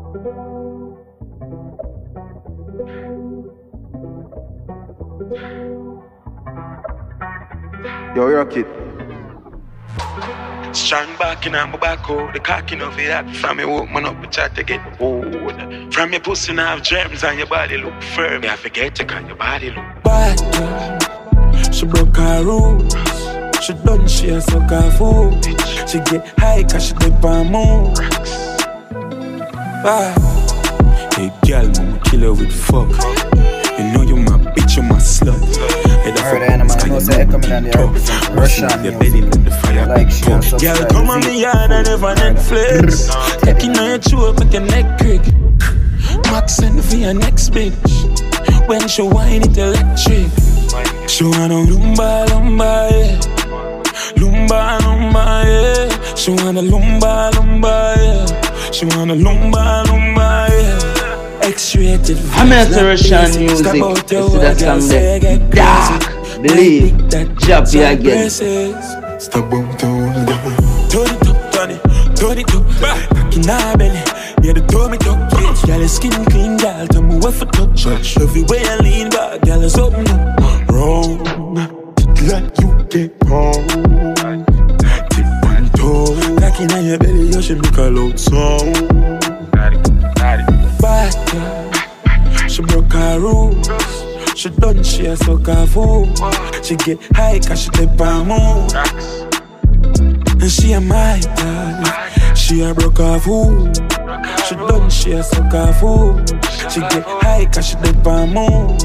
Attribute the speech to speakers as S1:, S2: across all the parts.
S1: Yo, rock it.
S2: Strong back in my back, oh, the cocking of it. From me walk man up, we try to get old. From your pussy now have germs and your body look firm. I forget to call your body look
S3: bad. She broke her rules. She done, she a suck her food. She get high cause she dip and move. Bad. Hey girl, I'ma kill her with fuck. You know you my bitch, you my slut.
S1: Heard animal, I know say I come in and they represent Russian music. Like she and subscribe.
S3: Girl, come on me yard and never Netflix. Taking on your throat, make your neck crick. Max send for your next bitch. When she whine it electric. She wanna Lumbah, Lumbah, yeah. Lumbah, Lumbah, yeah. She wanna Lumbah, Lumbah, yeah. She wanna Lumbah, Lumbah, yeah. X-rated
S4: I'm into Russian music. That's some dark. Believe job you again.
S3: Stop about to hold down. Turn it up, turn it up. Back in her belly, yeah, the tummy tuck. Girl, skin clean, girl, tell me what for touch. Love you when you lean back, girl, it's open up. Wrong, like you get home. Tip and toe. Back in your belly, you should make a loud sound. Bad girl, she broke her rules. She done, she a suck her food. She get high cause she dip and move. And she a my girl. She a broke her food. She done, she a suck her food. She get high cause she dip and move.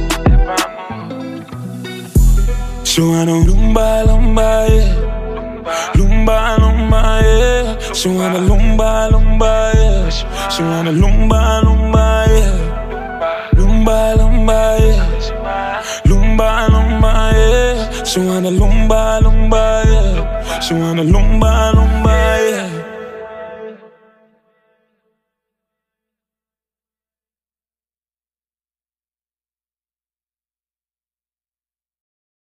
S3: She wanna Lumbah, Lumbah, yeah. Lumbah, Lumbah, yeah. She wanna Lumbah, Lumbah, yeah. She wanna Lumbah, Lumbah, yeah. Lumbah, Lumbah, yeah. Lumbah, Lumbah, yeah. She wanna Lumbah, Lumbah, yeah. She wanna Lumbah, Lumbah.